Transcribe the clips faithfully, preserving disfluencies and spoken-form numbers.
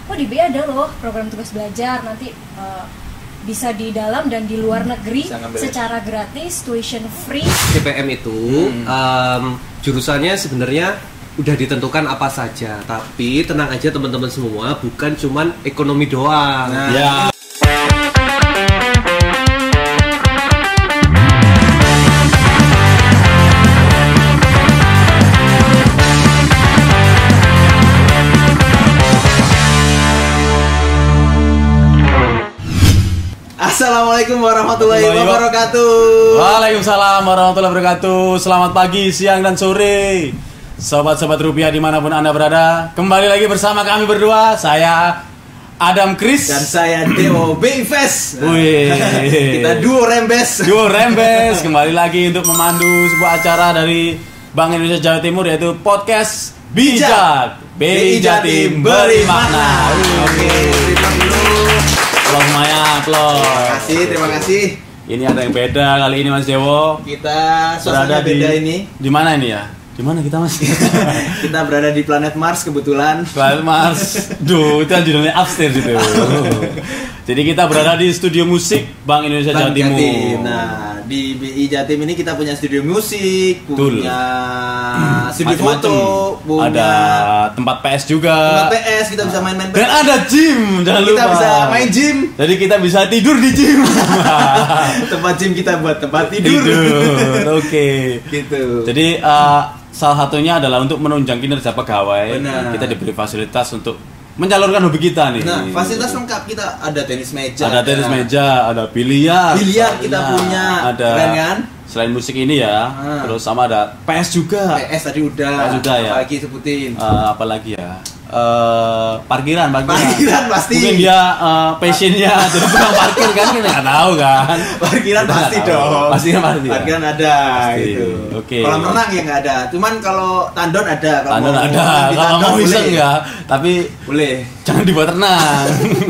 oh di B I ada loh program tugas belajar nanti uh, bisa di dalam dan di luar negeri secara gratis, tuition free. T P M itu hmm. um, jurusannya sebenarnya udah ditentukan apa saja, tapi tenang aja teman-teman semua, bukan cuman ekonomi doang. Nah. Ya. Assalamualaikum warahmatullahi wabarakatuh. Waalaikumsalam warahmatullahi wabarakatuh. Selamat pagi, siang, dan sore sobat-sobat rupiah dimanapun Anda berada. Kembali lagi bersama kami berdua. Saya Adam Kris dan saya Dewo B I F E S. Wih, kita duo rembes. Duo rembes kembali lagi untuk memandu sebuah acara dari Bank Indonesia Jawa Timur, yaitu podcast Bijak B I Jatim Beri Makna. Oke, terima dulu. Halo semuanya, aplaus. Terima kasih, terima kasih. Ini ada yang beda kali ini Mas Dewo. Kita suasana beda di, ini. Di mana ini ya? Di mana kita Mas? Kita berada di planet Mars kebetulan. Planet Mars. Duh, itu judulnya upstairs itu. Jadi kita berada di studio musik Bank Indonesia Jawa Timur. Jatim. Nah, di B I Jatim ini kita punya studio musik, punya hmm. studio Macem-macem. foto, punya ada tempat P S juga. Tempat P S, kita bisa main-main P S. Dan ada gym, jangan kita lupa. Kita bisa main gym. Jadi kita bisa tidur di gym. Tempat gym kita buat tempat tidur. Tidur. Oke. Okay. Gitu. Jadi uh, salah satunya adalah untuk menunjang kinerja pegawai. Benar. Kita diberi fasilitas untuk menyalurkan hobi kita nih. Nah, fasilitas lengkap kita ada tenis meja. Ada tenis meja, ada biliar. Biliar kita punya. Ada. Keren kan? Selain musik ini ya, ah. terus sama ada P S juga. P S tadi udah. P S juga ya. Apalagi sebutin. Uh, apalagi ya. Uh, parkiran, parkiran. Parkiran pasti. Mungkin dia uh, passionnya jadi tukang parkir kan, kita nggak tahu kan. Parkiran kita pasti dong. Pasti kan pasti. Parkiran ya? Ada. Pasti. Gitu. Oke. Okay. Kalau renang ya nggak ada. Cuman kalau tandon ada. Kalau tandon mau, ada. Kalau mau iseng ya, tapi boleh. Jangan dibuat renang.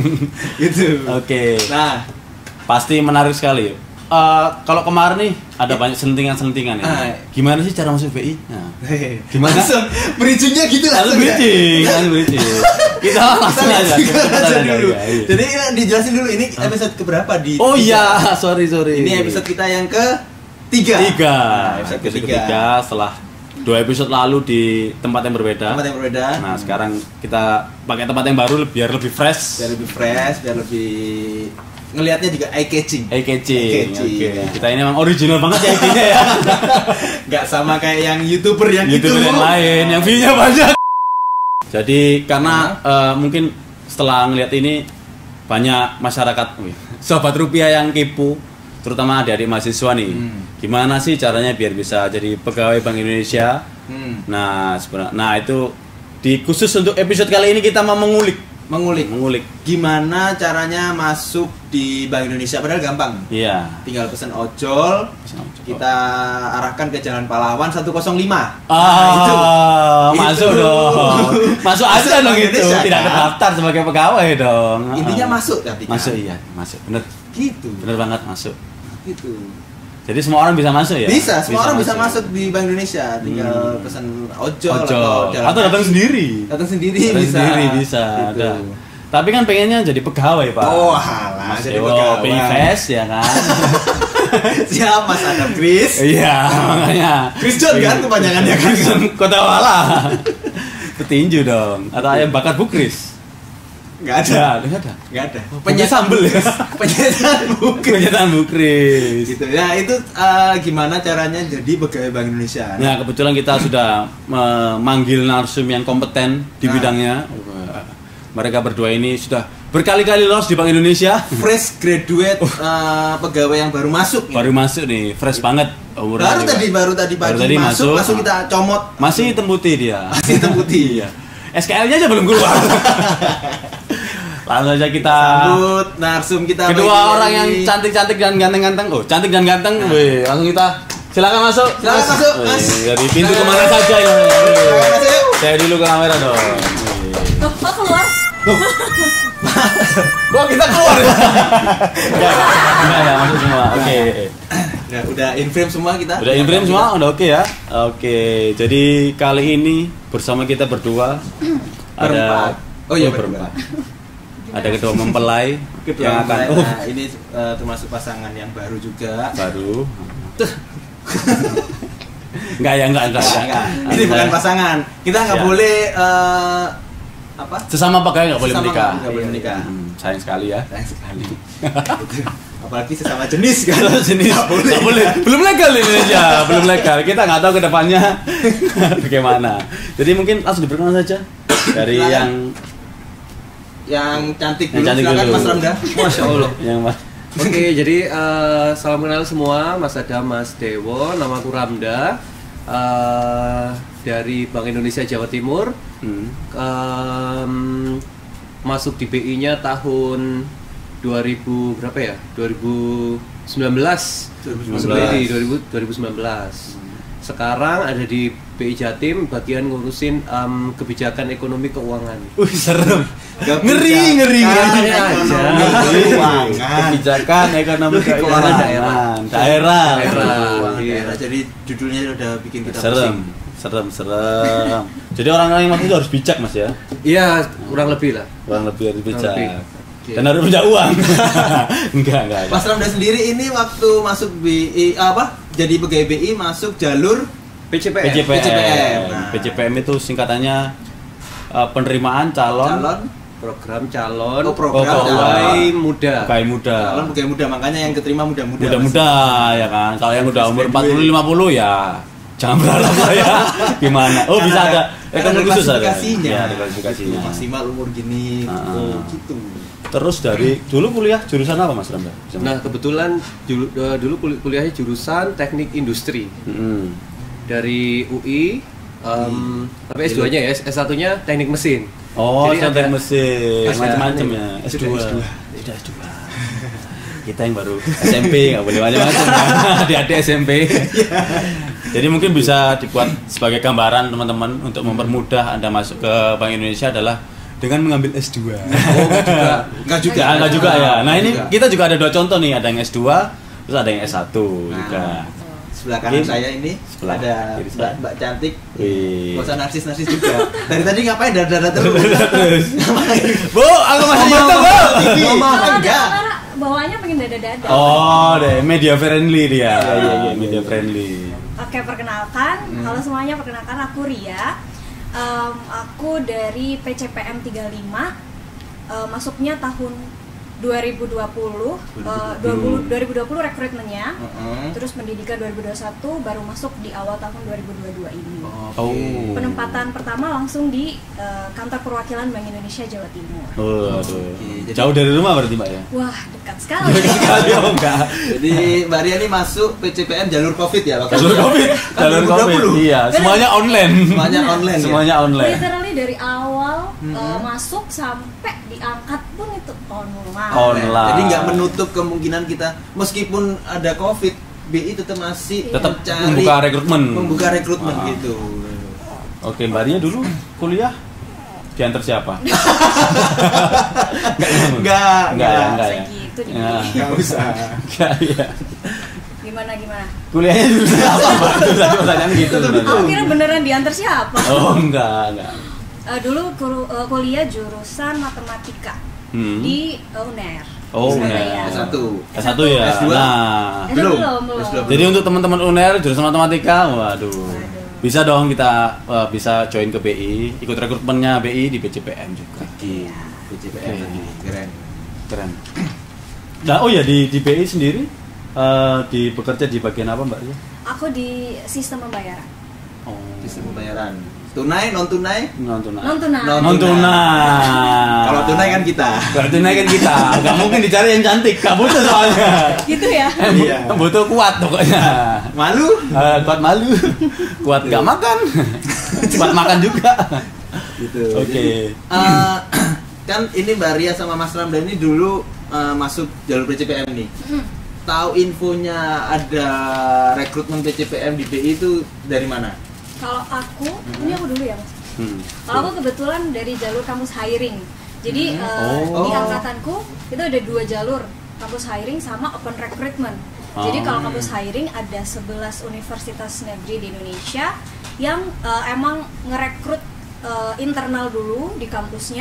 Gitu. Oke. Okay. Nah, pasti menarik sekali. Uh, kalau kemarin nih ada banyak sentingan-sentingan ya. Ah, gimana sih cara masuk B I? Nah, gimana? Langsung bridging-nya gitu langsung. Langsung bridging, langsung bridging. Kita langsung aja. Kita dulu. Jadi dijelasin dulu ini episode keberapa di? Oh iya, sorry sorry. Ini episode kita yang ke tiga. Tiga. Nah, episode episode ketiga setelah dua episode lalu di tempat yang berbeda. Tempat yang berbeda. Nah, sekarang kita pakai tempat yang baru biar lebih fresh. Biar lebih fresh, biar lebih ngelihatnya juga eye catching. Eye catching. Oke. Okay. Ya. Kita ini memang original banget ya idenya ya. Enggak sama kayak yang YouTuber yang YouTuber itu. yang lain yang view-nya banyak. Jadi karena uh, mungkin setelah ngelihat ini banyak masyarakat sobat rupiah yang kepo, terutama adik-adik mahasiswa nih. Hmm. Gimana sih caranya biar bisa jadi pegawai Bank Indonesia? Hmm. Nah, sebenarnya nah itu di khusus untuk episode kali ini kita mau mengulik mengulik mengulik gimana caranya masuk di Bank Indonesia, padahal gampang. Iya. Tinggal pesen ojol, pesen ojol, kita arahkan ke Jalan Pahlawan seratus lima. Ah, nah, itu masuk itu. dong. Masuk aja dong itu. Tidak kan? Terdaftar sebagai pegawai dong. Intinya masuk tapi kan? Masuk iya, masuk. Bener. Gitu. Bener banget masuk. Gitu. Jadi semua orang bisa masuk ya? Bisa, semua bisa orang masuk. bisa masuk di Bank Indonesia. Tinggal hmm. pesen ojol, ojol. atau atau datang sendiri. Datang sendiri datang bisa. Sendiri bisa. Gitu. Ada. Tapi kan pengennya jadi pegawai, Pak. Oh, alah, Mas jadi Dewo, pegawai. B I F E S ya kan. Siap, Mas Adam Kris. Iya, makanya. Kris John kan kepanjangannya kan. Kris John Kota Wala. Petinju dong. Atau ayam bakar Bu Kris. Enggak ada. Enggak ada. Enggak ada. Penyetan sambel ya. Penyetan Bu Kris. Penyetan Bu Kris. Gitu. Ya, itu uh, gimana caranya jadi pegawai Bank Indonesia? Ya, kebetulan kita sudah memanggil narsum yang kompeten di nah. bidangnya. Mereka berdua ini sudah berkali-kali lolos di Bank Indonesia. Fresh graduate uh, pegawai yang baru masuk. Baru ya? masuk nih, fresh banget umurnya. Baru tadi, baru tadi pagi baru tadi masuk, masuk, langsung kita comot. Masih hitam putih dia. Masih hitam putih. Iya. S K L-nya aja belum keluar. Langsung aja kita sambut narsum kita. Kedua orang yang cantik-cantik dan ganteng-ganteng. Oh, cantik dan ganteng. Nah. Wih, langsung kita silakan masuk. Silakan masuk, Mas. Dari pintu nah. kemana saja ya. Silakan masuk. Saya dulu ke kamera dong. Loh, kok keluar? Kok kita keluar ya? Enggak, enggak ya, masuk semua. Oke. Okay. Ya, udah in frame semua kita. Udah in frame semua, udah oke okay ya. Oke, okay. Jadi kali ini bersama kita berdua berempat. ada Oh iya, berempat. Ada ketua mempelai Ketua yang akan mempelai. oh, Nah, ini uh, termasuk pasangan yang baru juga. baru. Enggak ya, enggak, enggak, enggak. Enggak, ini bukan pasangan. Kita nggak Ya. boleh uh, apa? Sesama pegawai nggak boleh Sesama menikah. nggak boleh menikah. Hmm, sayang sekali ya. Sayang sekali. Gitu. Apalagi sesama jenis kan. Kalau jenis Nggak boleh. nggak boleh. Belum legal di Indonesia, belum legal. Kita nggak tahu kedepannya bagaimana. Jadi mungkin langsung diperkenalkan saja dari Silakan. yang Yang cantik Yang dulu, cantik silakan dulu. Mas Ramda. Masya Allah. yang mas. Oke, jadi eh, salam kenal semua, Mas Adam, Mas Dewo, nama aku Ramda eh, dari Bank Indonesia Jawa Timur. Hmm. Em, masuk di B I-nya tahun dua ribu berapa ya? dua ribu sembilan belas. Masuk B I dua ribu, dua ribu sembilan belas. Sekarang ada di B I Jatim bagian ngurusin em, kebijakan ekonomi keuangan. Wih serem. Kebijakan Ngeri, ngeri, ngeri. ekonomi Ngeri. keuangan. Kebijakan ekonomi Keuangan keuangan daerah. daerah. Daerah. Keuangan Iya. daerah. Jadi judulnya udah bikin kita Serem, pusing. serem, serem. Jadi orang-orang yang masuk itu harus bijak mas ya. Iya, kurang lebih lah. Kurang lebih harus bijak. lebih. Oke. Dan harus punya uang. enggak, enggak. Mas Ramda sendiri ini waktu masuk B I apa? Jadi pegawai B I masuk jalur P C P M. P C P M. P C P M. Nah. P C P M itu singkatannya uh, penerimaan calon, calon Program calon Oh, program pegawai calon. muda. pegawai muda. calon pegawai muda, makanya yang keterima muda-muda. Muda-muda ya kan. Kalau yang udah umur Fresh empat puluh lima puluh ya jangan berharap lah ya. Gimana? Oh, bisa ada ekonomi khusus ada. klasifikasinya. Ya, ada klasifikasinya. Gitu, maksimal umur gini Ah. gitu. gitu. Terus dari dulu kuliah jurusan apa Mas Ramda? Bisa Nah, kebetulan dulu, eh, dulu kul- kuliahnya jurusan teknik industri Hmm. dari U I, em, tapi S dua-nya ya, S satu-nya teknik mesin. Oh, Jadi sampai ada- mesin, ada- macam-macam ya. S dua. S dua. Sudah S dua. Kita yang baru S M P nggak boleh macam-macam. Adik-adik S M P. Jadi mungkin bisa dibuat sebagai gambaran teman-teman untuk mempermudah Anda masuk ke Bank Indonesia adalah dengan mengambil S dua. Oh, enggak juga. Enggak juga. Ya, enggak juga ya. Nah, ini Juga. kita juga ada dua contoh nih, ada yang S dua, terus ada yang S satu Nah, juga. sebelah kanan Ini saya ini sebelah ada kiri Mbak, saya. Mbak cantik. Wih. Gak usah narsis-narsis juga. Dari tadi ngapain dada-dada terus? Terus. Ngapain? Bu, aku masih Mama, YouTube, Bu. Mama. Kalau ada enggak. kamera bawaannya pengen dada-dada. Oh, deh, media friendly dia. Iya, iya, iya, media friendly. Oke, perkenalkan. Hmm. Halo semuanya, perkenalkan aku Ria. Em, aku dari P C P M tiga puluh lima. Eh, masuknya tahun dua ribu dua puluh. Eh, dua puluh dua ribu dua puluh rekrutmennya. Heeh. Terus pendidikan dua ribu dua puluh satu baru masuk di awal tahun dua ribu dua puluh dua ini. Oh. Penempatan pertama langsung di eh, kantor perwakilan Bank Indonesia Jawa Timur. Oh, aduh. Oke, jadi- Jauh dari rumah berarti, Mbak ya? Wah, dekat sekali. Kali oh enggak. Jadi Mbak Ria ini masuk P C P M jalur Covid ya waktu Jalur itu? Covid, Kan jalur dua ribu dua Covid. puluh. Iya, semuanya online. Semuanya online ya? Semuanya online. Literally dari awal Mhm. eh, masuk sampai diangkat pun itu online. Online. Jadi nggak menutup kemungkinan kita meskipun ada Covid, B I tetap masih Tetap mencari- membuka rekrutmen. membuka rekrutmen Ah. gitu. Oke, Mbak Ria dulu kuliah diantar siapa? Enggak, Enggak ya, enggak ya. Segitu di Ya. Enggak usah. Enggak ya. Gimana gimana? Kuliahnya jurusan apa, Mbak? Itu tadi pertanyaan gitu Itu sebenarnya. Aku kira beneran diantar siapa? Oh, enggak, enggak. Eh, dulu kuru- eh, kuliah jurusan matematika Hmm. di eh, U N E R. Oh, Surabaya. UNER. S satu. S satu ya. S dua. Nah, Eh, Belum. belum, belum. S dua. jadi untuk teman-teman U N E R jurusan matematika, waduh. Waduh. Bisa dong kita uh, bisa join ke B I, ikut rekrutmennya B I di P C P M juga. Iya. P C P M Oke. lagi. Keren. Keren. Nah, oh ya di di B I sendiri uh, di bekerja di bagian apa, Mbak Ria? Aku di sistem pembayaran. Oh, Sistem pembayaran. Tunai, non tunai? non tunai. Non tunai. Non- Non tunai. Kalau tunai kan kita. Kalau tunai kan kita, nggak mungkin dicari yang cantik, nggak butuh soalnya. Gitu ya. Eh, bu- Iya. butuh kuat pokoknya. Malu? Eh, kuat malu, kuat nggak makan, kuat makan juga. Gitu. Oke. Jadi, eh, kan ini Mbak Ria sama Mas Ramdan ini dulu eh, masuk jalur P C P M nih. Hmm. Tahu infonya ada rekrutmen P C P M di B I itu dari mana? Kalau aku, ini aku dulu ya Mas. Hmm. Kalau aku kebetulan dari jalur kampus hiring. Jadi Hmm. eh, Oh. di angkatanku itu ada dua jalur, kampus hiring sama open recruitment. Jadi Oh. kalau kampus hiring ada sebelas universitas negeri di Indonesia yang eh, emang ngerekrut eh, internal dulu di kampusnya,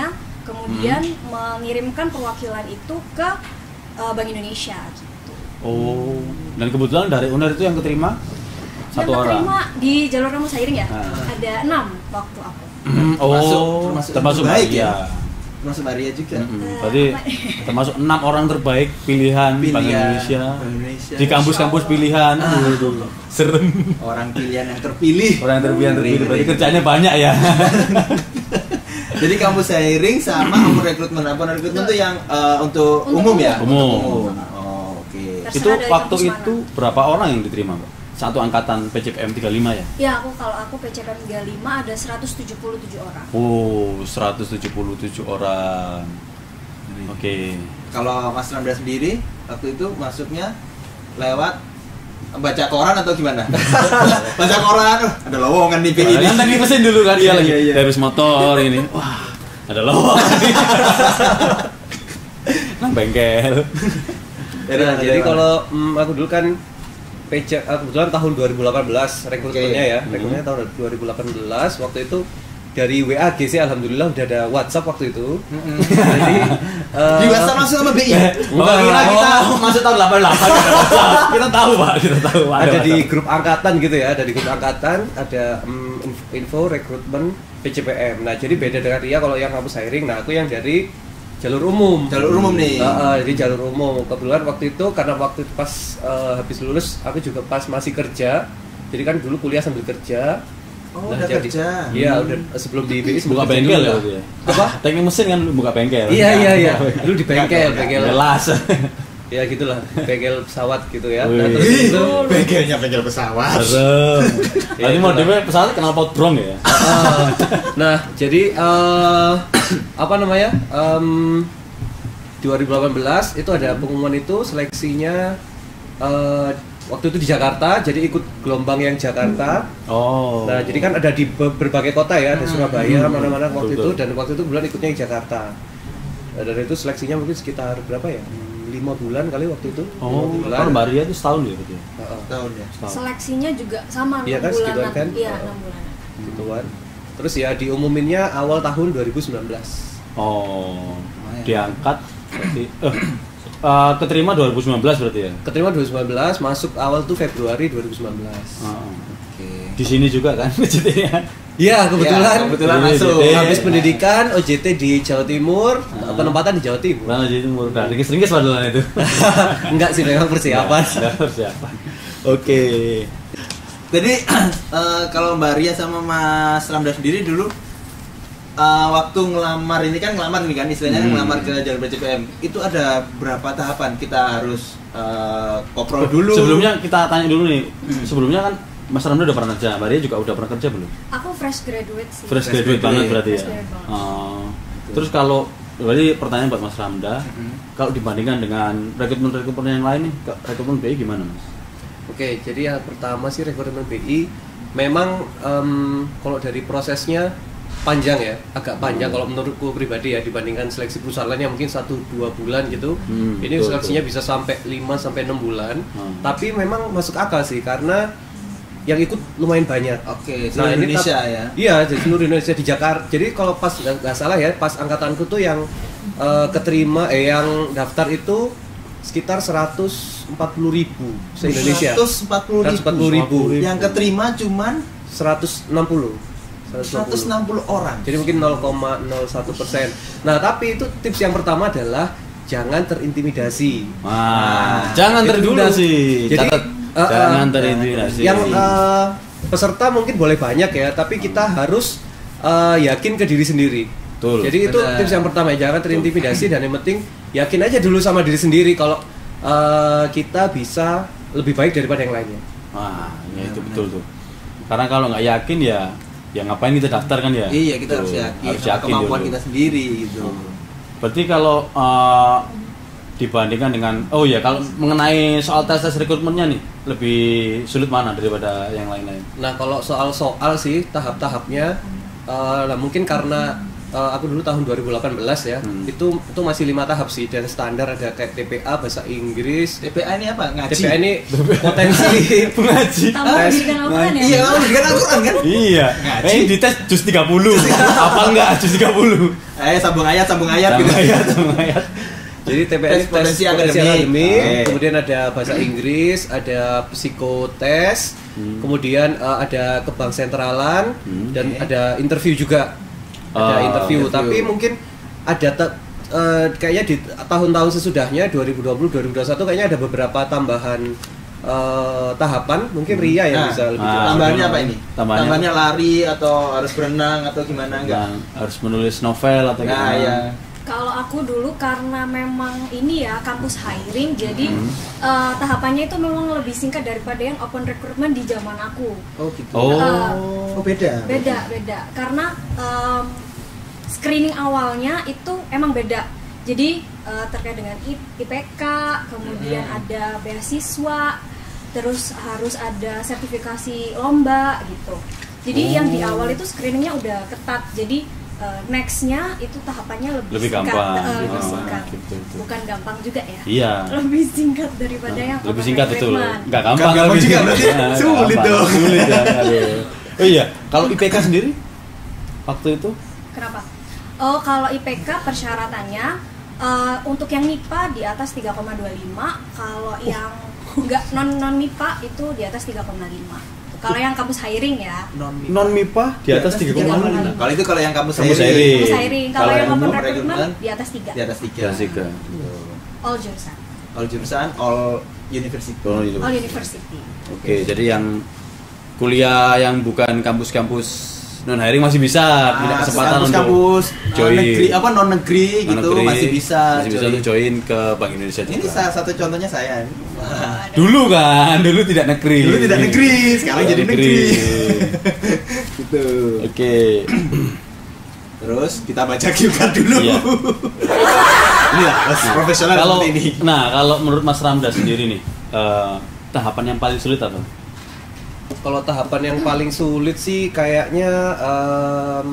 kemudian hmm. mengirimkan perwakilan itu ke uh, Bank Indonesia gitu. Oh, dan kebetulan dari Uner itu yang keterima satu yang orang. keterima di jalur rambut sairing ya, nah. ada enam waktu aku. Hmm, oh, termasuk, termasuk, termasuk baik Maria. ya. Termasuk Maria juga. Hmm, berarti termasuk enam orang terbaik pilihan, pilihan Bank Indonesia, Indonesia di kampus-kampus pilihan. Ah. Serem. Orang pilihan yang terpilih. Orang yang terpilih, terpilih. Berarti kerjanya banyak ya. Jadi kampus sairing sama umum rekrutmen. Apa rekrutmen itu yang uh, untuk, untuk umum ya? Umum. Umum. Oh, oke. Okay. Itu waktu itu mana? Berapa orang yang diterima, Mbak? Satu angkatan P C P M tiga puluh lima ya? Ya, aku kalau aku P C P M tiga puluh lima ada seratus tujuh puluh tujuh orang. Oh, seratus tujuh puluh tujuh orang. Oke. Okay. Kalau Mas Ramda sendiri waktu itu masuknya lewat baca koran atau gimana? Baca koran, ada lowongan di P I. Kan tadi pesan dulu kan dia lagi. Iya, iya. Dari motor ini. Wah, ada lowongan. Nang bengkel. Nah, jadi kalau mm, aku dulu kan P C, kebetulan tahun dua ribu delapan belas rekrutmennya ya, Hmm. rekrutmennya tahun dua ribu delapan belas. Waktu itu dari W A G sih alhamdulillah udah ada WhatsApp waktu itu. Jadi Di WhatsApp langsung sama B I. Bukan kira kita masuk tahun delapan puluh delapan kita tahu Pak, kita tahu Pak. ada di grup angkatan gitu ya, ada di grup angkatan ada um, info rekrutmen P C P M. Nah jadi beda dengan dia kalau yang kampus hiring. Nah aku yang dari jalur umum. Jalur umum nih. Uh, uh, jadi jalur umum. Kebetulan waktu itu karena waktu itu pas uh, habis lulus aku juga pas masih kerja. Jadi kan dulu kuliah sambil kerja. Oh, Nah, udah jadi- kerja. Iya, udah sebelum di B I sebelum Buka kerja bengkel dulu ya lah. berarti ya? Apa? Teknik mesin kan dulu buka bengkel. Iya iya iya. Dulu di bengkel, bengkel. Jelas. Ya gitulah, bengkel pesawat gitu ya. Wih. Nah, terus itu Bengkelnya bengkel pesawat. Serem. Nanti Iya, mau itulah. dia pesawat kenal pot brong ya. uh, nah, jadi uh, apa namanya? Um, dua ribu delapan belas itu ada pengumuman itu seleksinya uh, waktu itu di Jakarta, jadi ikut gelombang yang Jakarta. Oh. Nah, jadi kan ada di be- berbagai kota ya, ada Surabaya, Hmm. mana-mana waktu Betul, itu, betul. dan waktu itu bulan ikutnya yang Jakarta. Nah, dari itu seleksinya mungkin sekitar berapa ya? lima bulan kali waktu itu. Oh, lima bulan. kalau Mbak Ria itu setahun ya berarti. ya? Heeh. Tahun ya. Setahun. Seleksinya juga sama enam Iya kan, bulanan. segituan kan? Iya, Oh. enam bulanan. Gituan. Terus ya diumuminnya awal tahun dua ribu sembilan belas. Oh, Lumayan. diangkat berarti eh eh, keterima dua ribu sembilan belas berarti ya. Keterima dua ribu sembilan belas, masuk awal tuh Februari dua ribu sembilan belas. Oh. Oke. Di sini juga kan ceritanya. Iya, kebetulan. Ya, kebetulan Iya, masuk. iya. Habis pendidikan O J T di Jawa Timur, Ah. penempatan di Jawa Timur. Mana jadi umur udah ringkis-ringkis padahal itu. Enggak sih, memang persiapan. Nggak persiapan. Oke. Jadi eh, kalau Mbak Ria sama Mas Ramda sendiri dulu eh, waktu ngelamar ini kan ngelamar ini kan istilahnya kan Hmm. ngelamar ke jalur P C P M itu ada berapa tahapan kita harus eh, kopro dulu. Sebelumnya kita tanya dulu nih. Sebelumnya kan Mas Ramda udah pernah kerja, Mbak Ria juga udah pernah kerja belum? Aku fresh graduate sih. Fresh Fresh graduate graduate. banget berarti Fresh ya. graduate banget. Oh. Terus kalau berarti pertanyaan buat Mas Ramda, Mhm. kalau dibandingkan dengan rekrutmen-rekrutmen yang lain nih, ke- rekrutmen B I gimana Mas? Oke, jadi yang pertama sih rekrutmen B I memang em, kalau dari prosesnya panjang ya, agak panjang kalau menurutku pribadi ya dibandingkan seleksi perusahaan lain yang mungkin satu dua bulan gitu. Hmm, Ini betul, seleksinya bisa sampai lima sampai enam bulan. Hmm. Tapi memang masuk akal sih karena yang ikut lumayan banyak. Oke, Nah, seluruh ini Indonesia tap- ya. Iya, jadi seluruh Indonesia di Jakarta. Jadi kalau pas nggak nggak salah ya, pas angkatanku tuh yang eh, keterima eh yang daftar itu sekitar seratus empat puluh ribu se-Indonesia. seratus empat puluh ribu. seratus empat puluh ribu. Yang keterima cuman seratus enam puluh. seratus enam puluh orang. Jadi mungkin nol koma nol satu persen. Nah, tapi itu tips yang pertama adalah jangan terintimidasi. Wah, Nah, jangan itu terintimidasi. dulu. Jadi, Catat. uh, jangan uh, terintimidasi. Yang uh, peserta mungkin boleh banyak ya, tapi kita harus uh, yakin ke diri sendiri. Betul. Jadi itu Benar. tips yang pertama, jangan terintimidasi dan yang penting yakin aja dulu sama diri sendiri kalau uh, kita bisa lebih baik daripada yang lainnya. Wah, ya itu betul tuh. Karena kalau nggak yakin ya, ya ngapain kita daftar kan ya? Iya, kita harus Tuh, yakin harus sama yakin kemampuan dulu. kita sendiri gitu. Berarti kalau uh, dibandingkan dengan, oh ya kalau mengenai soal tes tes rekrutmennya nih, lebih sulit mana daripada yang lain-lain? Nah, kalau soal-soal sih tahap-tahapnya uh, nah mungkin karena uh, aku dulu tahun dua ribu delapan belas ya. Hmm. Itu itu masih lima tahap sih, dan standar ada kayak T P A bahasa Inggris. T P A ini apa? Ngaji. T P A ini potensi Ngaji. Tambah pendidikan Al-Quran ya? Iya, pendidikan Al-Quran kan? Iya. Ngaji. Eh dites juz tiga puluh. Apa enggak juz tiga puluh? Eh sambung ayat, sambung ayat Sambung gitu. ayat, sambung ayat. Jadi T P A Tes ini tes potensi potensi akademik. akademik, Oke. kemudian ada bahasa Inggris, ada psikotes, Hmm. kemudian uh, ada kebang sentralan, Hmm. dan Oke. ada interview juga. Ada Oh, interview, interview. tapi mungkin ada te- uh, kayaknya di tahun-tahun sesudahnya dua ribu dua puluh dua ribu dua puluh satu kayaknya ada beberapa tambahan uh, tahapan, mungkin Ria yang Nah, bisa lebih ah, jelas. Tambahannya apa ini? Tambahannya- Tambahannya lari atau harus berenang atau gimana enggak? Yang harus menulis novel atau Nah, gimana? ya. Kalau aku dulu karena memang ini ya kampus hiring, jadi eh, tahapannya itu memang lebih singkat daripada yang open recruitment di zaman aku. Oh gitu. Oh. Oh, beda. Beda, beda. Karena em, screening awalnya itu emang beda. Jadi eh, terkait dengan I P K, kemudian Hmm. ada beasiswa, terus harus ada sertifikasi lomba gitu. Jadi Oh. yang di awal itu screeningnya udah ketat. Jadi eh, nextnya itu tahapannya lebih, Lebih singkat, gampang. eh, lebih Oh, singkat. gitu, gitu. Bukan gampang juga ya. Iya. Lebih singkat daripada yang Lebih open singkat itu loh. recruitment. Enggak gampang, Nggak gampang lebih juga, singkat. berarti Nah, nggak sulit gampang. dong. Sulit ya. Aduh. Oh iya, kalau I P K sendiri waktu itu Kenapa? Oh, kalau I P K persyaratannya eh, untuk yang M I P A di atas tiga koma dua lima, kalau yang enggak non non M I P A itu di atas tiga koma lima. Kalau yang kampus hiring ya. Non non M I P A di atas tiga koma lima. Kalau itu kalau yang kamu Kamu hiring. Kampus hiring. Kalau Kalau yang yang open open recruitment recruitment, di atas tiga. di atas tiga. Di atas tiga. All jurusan. All jurusan, all university. Oh, iya. All university. Oke, jadi yang kuliah yang bukan kampus-kampus non hiring masih bisa punya Ah, kesempatan untuk kampus, join. negeri apa non negeri gitu non-negeri, masih bisa. masih bisa join. untuk join ke Bank Indonesia Ini juga. salah satu contohnya saya. Dulu kan, dulu tidak negeri. Dulu tidak negeri, sekarang jadi negeri. Gitu. Oke. Terus kita baca Q card dulu. Iya. Inilah mas profesional Kalau seperti ini. nah, kalau menurut Mas Ramda sendiri nih, eh, tahapan yang paling sulit apa? Kalau tahapan yang paling sulit sih kayaknya em,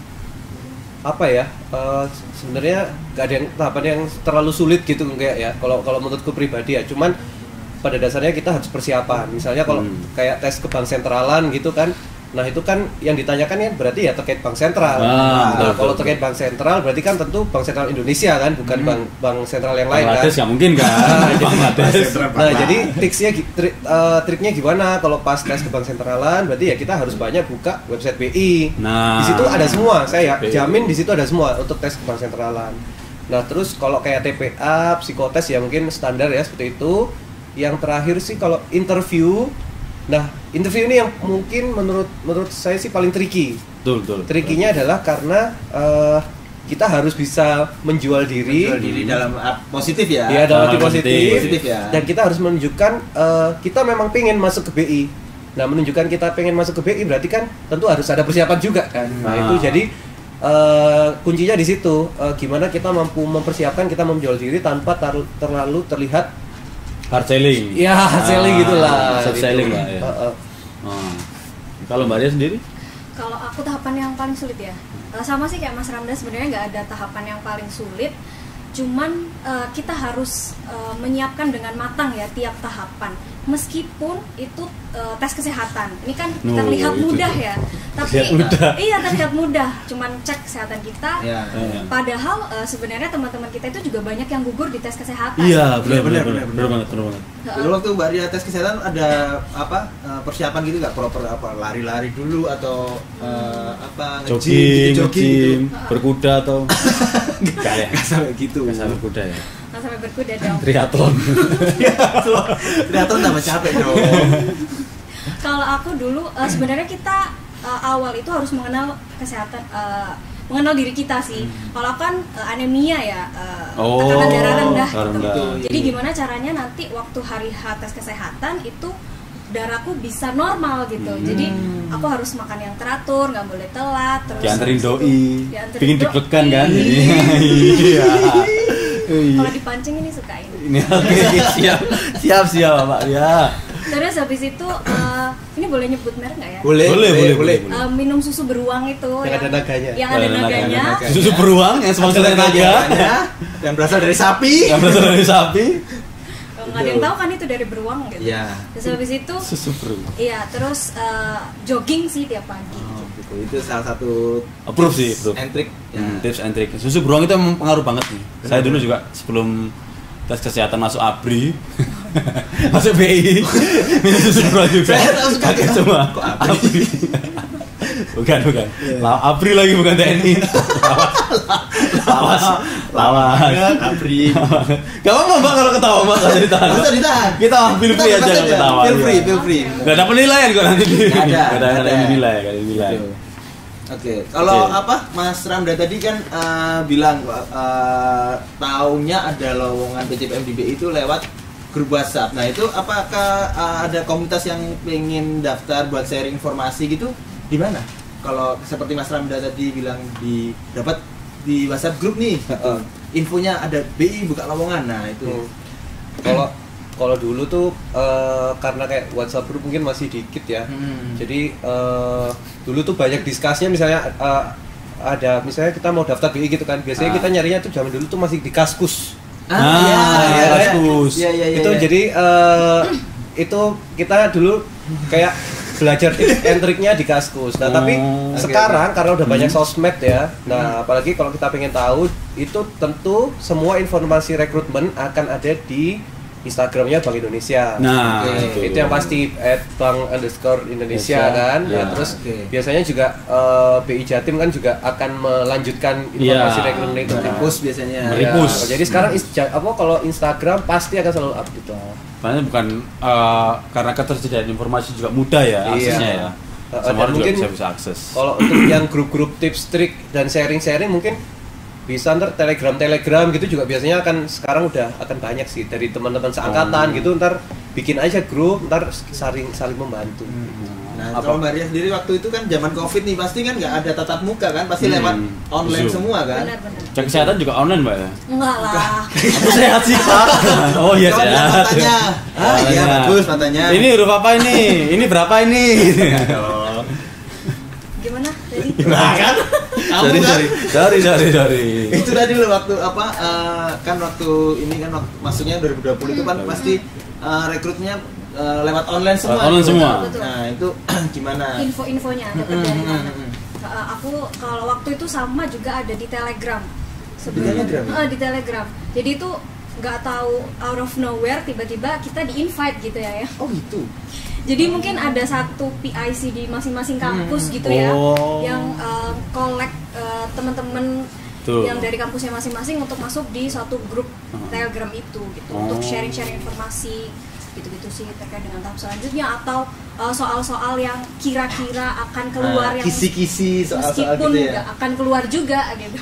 apa ya? eh, sebenarnya gak ada yang tahapan yang terlalu sulit gitu kayak ya. Kalau kalau menurutku pribadi ya, cuman pada dasarnya kita harus persiapan. Misalnya kalau Hmm. kayak tes ke bank sentralan gitu kan. Nah, itu kan yang ditanyakan ya berarti ya terkait bank sentral. Ah, nah, betul, kalau betul, terkait bank sentral berarti kan tentu bank sentral Indonesia kan, bukan Hmm. bank bank sentral yang lain kan. Bangladesh nggak mungkin kan? Bangladesh. Nah, jadi triksnya gi- tri- eh, triknya gimana kalau pas tes ke bank sentralan berarti ya kita harus banyak buka website B I. Nah, Di situ ada semua, saya B I. jamin di situ ada semua untuk tes ke bank sentralan. Nah, terus kalau kayak T P A, psikotes ya mungkin standar ya seperti itu. Yang terakhir sih kalau interview. Nah, interview ini yang mungkin menurut menurut saya sih paling tricky. Betul, betul. Trikinya adalah karena eh, kita harus bisa menjual diri. Menjual diri dalam uh, positif ya. Ya, dalam arti Ah, positif. positif. Positif ya. Dan kita harus menunjukkan eh, kita memang pengen masuk ke B I. Nah, menunjukkan kita pengen masuk ke B I berarti kan tentu harus ada persiapan juga kan. Nah, Ah. itu jadi eh, kuncinya di situ. Eh, gimana kita mampu mempersiapkan kita menjual diri tanpa tar- terlalu terlihat Hard selling. ya selling Ah, gitulah. soft gitu. selling lah ya. Eh, eh. Oh. Kalau Mbak Ria sendiri? Kalau aku tahapan yang paling sulit ya, eh, sama sih kayak Mas Ramda, sebenarnya nggak ada tahapan yang paling sulit. Cuman eh, kita harus eh, menyiapkan dengan matang ya tiap tahapan. Meskipun itu eh, tes kesehatan, ini kan Oh, terlihat itu mudah tuh. ya, tapi Terlihat mudah. iya terlihat mudah. Cuman cek kesehatan kita. Ya. Eh, Padahal eh, sebenarnya teman-teman kita itu juga banyak yang gugur di tes kesehatan. Iya, benar Benar, benar benar, benar benar banget, benar banget. Dulu waktu Mbak Ria tes kesehatan ada apa uh, persiapan gitu nggak? Proper apa lari-lari dulu atau uh, apa nge-gym Jogging, gitu, jogging jogging, gitu? berkuda atau enggak ya? Nggak sampai gitu. Enggak sampai berkuda ya. Nah, sampai berkuda dong. Triathlon. Triathlon tambah capek dong. Kalau aku dulu eh, sebenarnya kita eh, awal itu harus mengenal kesehatan, eh, mengenal diri kita sih. Kalau aku kan eh, anemia ya, eh, Oh, tekanan darah rendah. darah gitu. rendah. Jadi gimana caranya nanti waktu hari H tes kesehatan itu darahku bisa normal gitu. Hmm. Jadi aku harus makan yang teratur, nggak boleh telat. Terus Dianterin habis itu doi. dianterin Pingin doi. deg-degan kan? Iya. Kalau dipancing ini suka ini. Ini oke, siap. Siap siap Pak. Ya. Terus habis itu uh, ini boleh nyebut merek nggak ya? Boleh, Boleh, boleh, boleh. Uh, minum susu beruang itu Yang ada naganya. Yang ada Ada naganya. naganya. Naga. Susu beruang yang sponsor dari naga. yang berasal dari sapi. Yang berasal dari sapi. Kalau nggak ada yang tahu kan itu dari beruang gitu. Iya. Terus habis itu Susu beruang. iya, terus uh, jogging sih tiap pagi. Oh, gitu. Itu salah satu Approve sih, approve. and trick. Ya. Hmm, tips and trick. Susu beruang itu emang pengaruh banget nih. Saya dulu juga sebelum tes kesehatan masuk A B R I, masuk B I, minum susu beruang juga. Saya tahu sekali. Kaget semua. Kok A B R I? A B R I. Bukan, bukan. La- A B R I lagi bukan T N I. Lawas. Lawas. A B R I. Gak apa-apa Mbak kalau ketawa Mbak, gak jadi tahan. Bisa ditahan. Kita feel free Kita aja bebas kalau ketawa. Feel free, iya. feel free. Gak ada penilaian kok nanti. Nggak ada, Gak ada, nggak ada ada. nilai, gak ada nilai. Gitu. Oke, kalau Oke. apa Mas Ramda tadi kan eh, bilang uh, taunya ada lowongan P C P M di B I itu lewat grup WhatsApp. Nah itu apakah eh, ada komunitas yang pengen daftar buat sharing informasi gitu? Di mana? Kalau seperti Mas Ramda tadi bilang di dapat di WhatsApp grup nih, gitu. Infonya ada B I buka lowongan. Nah itu Kalau kalau dulu tuh eh, karena kayak WhatsApp group mungkin masih dikit ya. Hmm. Jadi eh, dulu tuh banyak diskusnya misalnya eh, ada misalnya kita mau daftar B I gitu kan. Biasanya Ah. kita nyarinya tuh zaman dulu tuh masih di Kaskus. Ah, iya, iya, Kaskus. Iya, iya, iya. itu iya. jadi eh, itu kita dulu kayak belajar tips and triknya di Kaskus. Nah, tapi Oh, oke, sekarang karena udah banyak Hmm. sosmed ya. Nah, apalagi kalau kita pengen tahu itu tentu semua informasi rekrutmen akan ada di Instagramnya Bank Indonesia. Nah, Oke. itu yang pasti at bank underscore Indonesia Indonesia. kan. Nah, Ya. terus Oke. biasanya juga eh, B I Jatim kan juga akan melanjutkan informasi Ya. rekrutmen itu. Nah. Repost biasanya. Beri- Repost. Ya, jadi sekarang is- ja- apa kalau Instagram pasti akan selalu update lah. Makanya bukan eh, karena ketersediaan informasi juga mudah ya Iya. aksesnya ya. Uh, Semua dan orang juga mungkin bisa bisa akses. Kalau untuk yang grup-grup tips trik dan sharing-sharing mungkin bisa ntar telegram telegram gitu juga biasanya akan sekarang udah akan banyak sih dari teman-teman seangkatan Oh. gitu, ntar bikin aja grup, ntar saling saling membantu. Nah, Apa? kalau Mbak Ria sendiri waktu itu kan zaman Covid nih, pasti kan nggak ada tatap muka kan, pasti Hmm. lewat online Zoom. semua kan. Benar-benar. Cek kesehatan juga online Mbak ya? Enggak lah. Aku sehat sih Pak. Oh iya Kalau lihat sehat. matanya, ah iya Matanya. bagus matanya. Ini huruf apa ini? Ini berapa ini? Gimana tadi? Nah kan, kamu Sorry, kan. sorry, sorry, sorry, sorry. Itu tadi loh waktu apa eh, kan waktu ini kan waktu, maksudnya dua ribu dua puluh itu kan pasti eh, rekrutnya eh, lewat online semua. Online gitu. semua. Betul. Nah, itu gimana? Info-infonya dapat Mm, dari mm, mana? mm, mm. Uh, aku kalau waktu itu sama juga ada di Telegram. Di Telegram ya? Eh, di Telegram. Jadi itu nggak tahu out of nowhere tiba-tiba kita di invite gitu ya ya. Oh gitu. Jadi mungkin ada satu P I C di masing-masing kampus gitu ya, Oh. yang uh, collect uh, teman-teman Tuh. yang dari kampusnya masing-masing untuk masuk di suatu grup Telegram itu gitu, Oh. untuk sharing-sharing informasi gitu-gitu sih terkait dengan tahap selanjutnya atau uh, soal-soal yang kira-kira akan keluar Nah, yang kisi-kisi soal-soal meskipun gitu nggak ya. akan keluar juga gitu.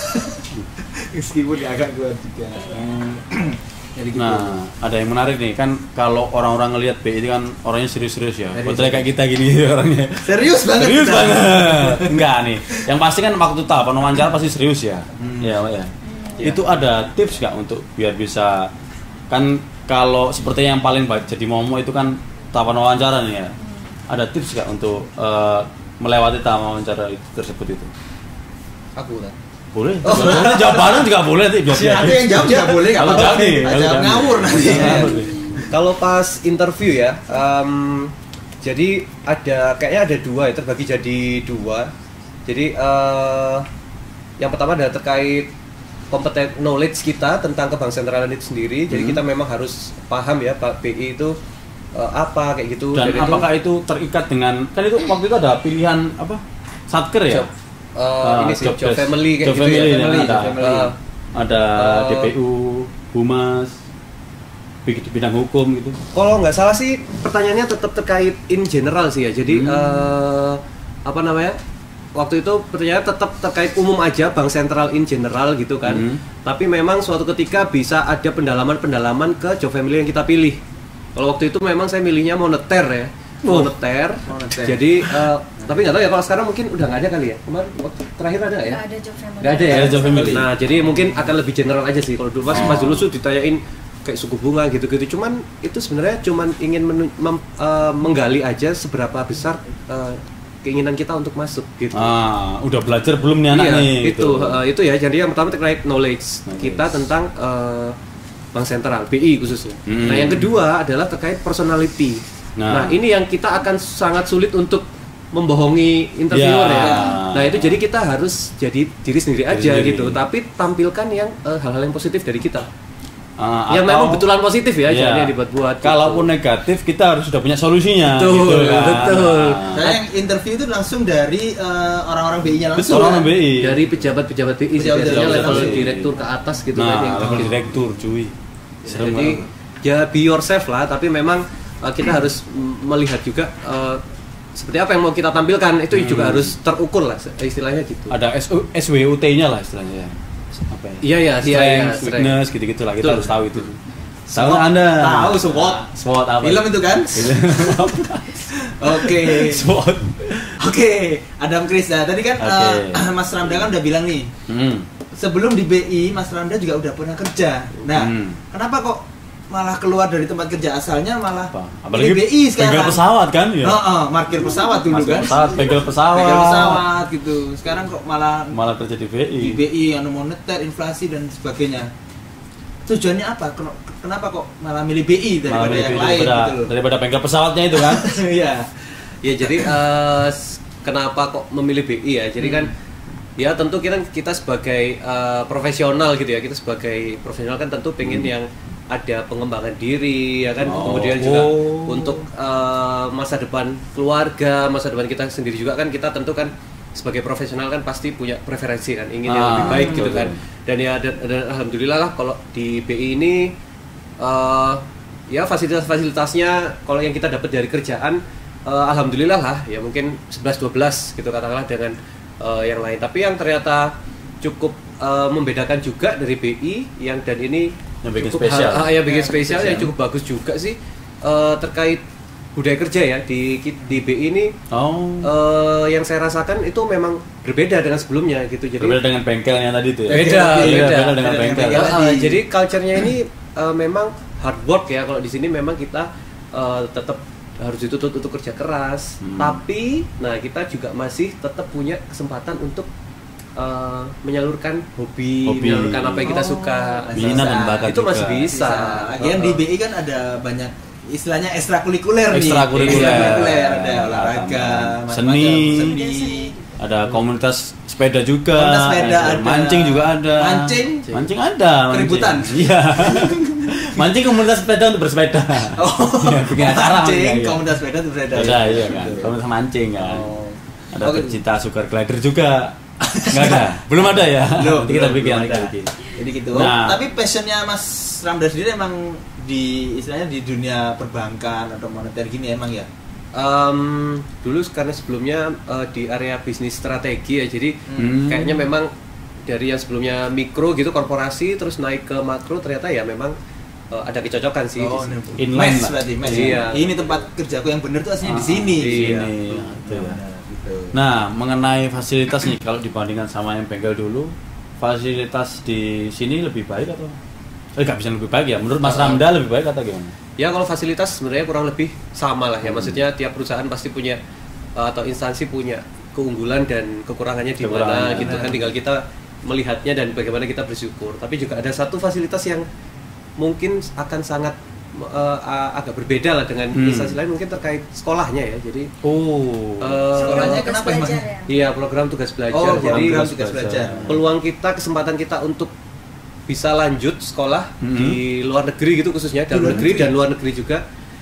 Meskipun ya agak keluar juga. Jadi gitu. Nah, ada yang menarik nih kan kalau orang-orang ngelihat B I itu kan orangnya serius-serius ya. Serius. Betul kayak kita gini orangnya. Serius banget. Serius kita. banget. Enggak nih. Yang pasti kan waktu tahapan wawancara pasti serius ya. Iya, Pak, ya. Itu ada tips nggak untuk biar bisa kan kalau seperti yang paling baik jadi momo itu kan tahapan wawancara nih ya. Ada tips nggak untuk eh, melewati tahapan wawancara itu, tersebut itu? Aku kan. Boleh. Boleh. Jawabannya juga boleh nanti biar Nanti yang jawab nggak boleh nggak Kalau apa-apa. jawab nih, Ah, kalau jawab jawab nih. ngawur nanti. Ngawur nih. Kalau pas interview ya, em, jadi ada kayaknya ada dua ya, terbagi jadi dua. Jadi eh, yang pertama adalah terkait kompeten knowledge kita tentang kebang sentralan itu sendiri. Jadi Hmm. kita memang harus paham ya Pak B I itu eh, apa kayak gitu. Dan itu, apakah itu terikat dengan kan itu waktu itu ada pilihan apa? Satker ya? job, eh, ini sih job job desk. family kayak Job gitu family, ya. ya, Family, ada. job family. Ah. Ada Eh, D P U, Humas, di bidang hukum gitu. Kalau nggak salah sih pertanyaannya tetap terkait in general sih ya. Jadi Hmm. eh, apa namanya? Waktu itu pertanyaannya tetap terkait umum aja, bank sentral in general gitu kan. Hmm. Tapi memang suatu ketika bisa ada pendalaman-pendalaman ke job family yang kita pilih. Kalau waktu itu memang saya milihnya moneter ya. Oh. Moneter. Moneter. Jadi eh, tapi nggak tahu ya kalau sekarang mungkin udah nggak ada kali ya. Kemarin waktu terakhir ada nggak ya? Nggak ada job family. Nggak ada ya. Nggak ada job family. Nah, jadi mungkin akan lebih general aja sih. Kalau dulu pas, pas dulu tuh ditanyain kayak suku bunga gitu-gitu. Cuman itu sebenarnya cuman ingin menu, mem, uh, menggali aja seberapa besar uh, keinginan kita untuk masuk gitu. Ah, udah belajar belum nih anak iya, nih? Itu gitu. uh, itu ya. Jadi yang pertama terkait knowledge, knowledge. kita tentang uh, bank sentral, B I khususnya. Hmm. Nah yang kedua adalah terkait personality. Nah, nah ini yang kita akan sangat sulit untuk membohongi interviewer ya. ya. Nah itu jadi kita harus jadi diri sendiri aja diri. gitu. Tapi tampilkan yang uh, hal-hal yang positif dari kita. Uh, yang atau, memang betulan positif ya, iya. jangan yang dibuat-buat. Kalaupun gitu. Negatif, kita harus sudah punya solusinya. Betul, gitu kan. betul. Saya yang interview itu langsung dari uh, orang-orang B I-nya langsung. Betul, orang B I. Dari pejabat-pejabat B I, Pejabat- biasanya pejabat level langsung. direktur ke atas gitu Nah, kan yang level gitu. direktur, cuy. Serem Jadi banget. ya be yourself lah, tapi memang uh, kita harus m- melihat juga uh, seperti apa yang mau kita tampilkan itu Hmm. juga harus terukur lah istilahnya gitu. Ada S W U T-nya lah istilahnya. Apa ya? Iya ya, iya Strength, iya. weakness, gitu-gitu lah. Kita Betul. harus tahu itu. Tahu Anda? Tahu, SWOT. SWOT apa? Film itu kan? Oke. SWOT. Oke, Adam Kris. Nah, tadi kan Oke. uh, Mas Ramda kan udah bilang nih, Hmm. sebelum di B I Mas Ramda juga udah pernah kerja. Nah, Hmm. kenapa kok malah keluar dari tempat kerja asalnya malah Apa? di Apalagi B I sekarang? bengkel pesawat kan? Ya. Oh, oh, markir pesawat dulu Markir kan? pesawat, bengkel pesawat. Bengkel pesawat gitu. Sekarang kok malah Malah kerja di B I. di B I anu moneter, inflasi dan sebagainya. Tujuannya apa? Ken- Kenapa kok malah milih B I Malah daripada milih yang B I lain daripada, gitu loh? daripada bengkel pesawatnya itu kan? Iya. Ya jadi uh, s- kenapa kok memilih B I ya? Jadi kan ya tentu kita kita sebagai uh, profesional gitu ya, kita sebagai profesional kan tentu pengen Hmm. yang ada pengembangan diri ya kan, Oh. kemudian juga Oh. untuk uh, masa depan keluarga, masa depan kita sendiri juga kan kita tentu kan sebagai profesional kan pasti punya preferensi kan, ingin yang Ah, lebih baik betul, gitu kan. betul. Dan ya dan, dan alhamdulillah lah kalau di B I ini uh, ya fasilitas-fasilitasnya kalau yang kita dapat dari kerjaan uh, alhamdulillah lah ya mungkin sebelas dua belas gitu katakanlah dengan uh, yang lain. Tapi yang ternyata cukup uh, membedakan juga dari B I yang dan ini Yang bikin cukup spesial. hal- ah, yang bikin Ya, spesial yang spesial. cukup bagus juga sih uh, terkait budaya kerja ya di di B I ini Oh. uh, yang saya rasakan itu memang berbeda dengan sebelumnya gitu. Jadi Berbeda dengan bengkelnya tadi itu ya. Beda, Iya, beda. beda dengan Beda dengan bengkel. bengkel. Uh, uh, jadi culture-nya ini uh, memang hard work ya. Kalau di sini memang kita uh, tetap harus dituntut untuk kerja keras. Hmm. Tapi, nah kita juga masih tetap punya kesempatan untuk uh, menyalurkan hobi, Hobi. menyalurkan apa yang kita Oh, suka. masih Minat dan bisa. bakat Itu juga. masih bisa. Lagian di B I kan ada banyak istilahnya ekstrakurikuler nih. Ekstrakurikuler. Ekstrakurikuler, ada olahraga, Seni. macam-macam, seni. Ada komunitas sepeda juga. Komunitas sepeda ada. Mancing juga ada. Mancing? Mancing ada. mancing. Keributan? Iya. Mancing komunitas sepeda untuk bersepeda. Oh, Iya, bikin acara. mancing, iya, iya. komunitas sepeda itu berbeda. Ada iya kan. Komunitas mancing kan. Oh. Ada Oke. pecinta sugar glider juga. Enggak ada. Belum ada ya. Belum, Nanti kita belum, bikin belum nanti kita ada. bikin. Jadi gitu. Nah. Tapi passionnya Mas Ramda sendiri emang di istilahnya di dunia perbankan atau moneter gini emang ya? Um, dulu karena sebelumnya uh, di area bisnis strategi ya, jadi Hmm. kayaknya memang dari yang sebelumnya mikro gitu korporasi terus naik ke makro ternyata ya memang uh, ada kecocokan sih. Oh, di ini situ. Inline mes lah. berarti mes. Iya. Ini tempat kerjaku yang bener tuh aslinya di Ah, sini. di Iya. sini. Betul. Gitu ya. Benar, gitu. Nah, mengenai fasilitas nih kalau dibandingkan sama yang bengkel dulu, fasilitas di sini lebih baik atau eh nggak bisa lebih baik ya? Menurut Mas Uh, Ramda lebih baik atau gimana? Ya kalau fasilitas sebenarnya kurang lebih sama lah ya. Maksudnya tiap perusahaan pasti punya uh, atau instansi punya keunggulan dan kekurangannya di mana Kekurangannya. gitu kan, tinggal kita melihatnya dan bagaimana kita bersyukur. Tapi juga ada satu fasilitas yang mungkin akan sangat uh, uh, agak berbeda lah dengan Hmm. instansi lain mungkin terkait sekolahnya ya. Jadi Oh. uh, Sekolahnya Tugas kenapa emang? belajar ya? iya program tugas belajar. Oh, Jadi program tugas tugas belajar. peluang kita, kesempatan kita untuk bisa lanjut sekolah Mhm. di luar negeri gitu khususnya dalam luar negeri negeri? dan luar negeri juga